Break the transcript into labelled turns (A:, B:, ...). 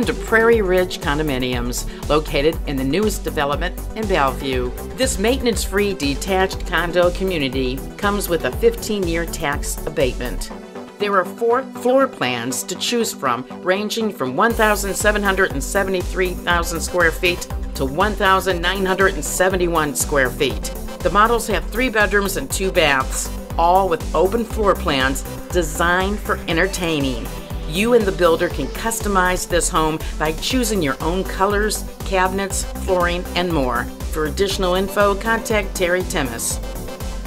A: to Prairie Ridge Condominiums, located in the newest development in Bellevue. This maintenance-free detached condo community comes with a 15-year tax abatement. There are 4 floor plans to choose from, ranging from 1,773,000 square feet to 1,971 square feet. The models have 3 bedrooms and 2 baths, all with open floor plans designed for entertaining. You and the builder can customize this home by choosing your own colors, cabinets, flooring, and more. For additional info, contact Terry Timmis.